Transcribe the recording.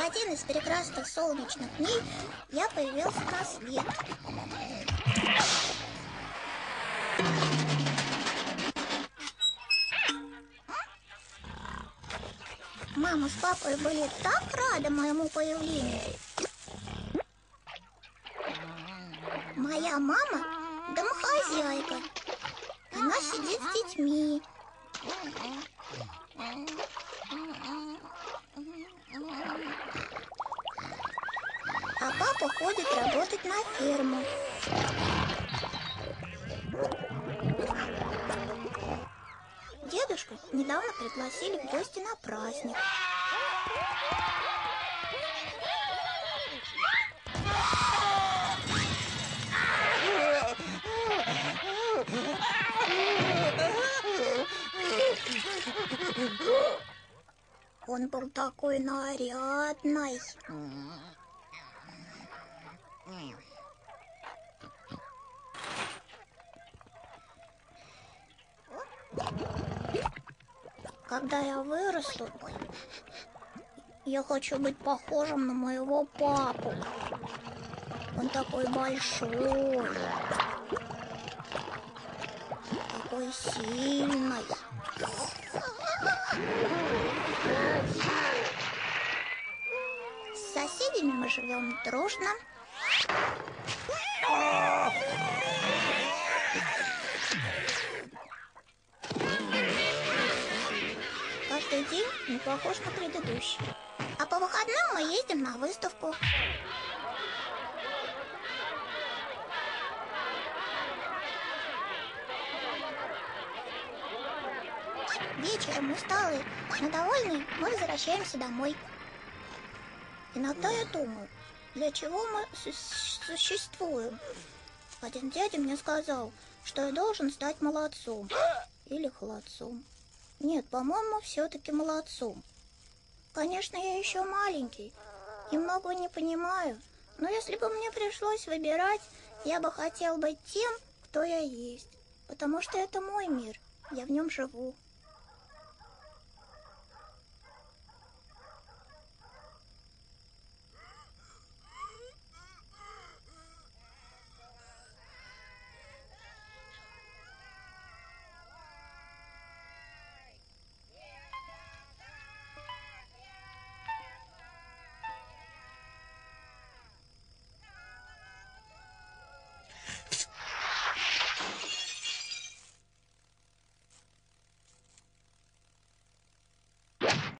один из прекрасных солнечных дней я появился на свет. Мама с папой были так рады моему появлению. Моя мама домохозяйка. Она сидит с детьми. А папа ходит работать на ферму. Дедушку недавно пригласили в гости на праздник. Он был такой нарядный. Когда я вырасту, я хочу быть похожим на моего папу. Он такой большой, такой сильный. С соседями мы живем дружно. Каждый день не похож на предыдущий. А по выходным мы ездим на выставку. Вечером усталые, но довольные, мы возвращаемся домой. Иногда я думаю, для чего мы существуем. Один дядя мне сказал, что я должен стать молодцом. Или холодцом. Нет, по-моему, все-таки молодцом. Конечно, я еще маленький и многого не понимаю, но если бы мне пришлось выбирать, я бы хотел быть тем, кто я есть, потому что это мой мир, я в нем живу.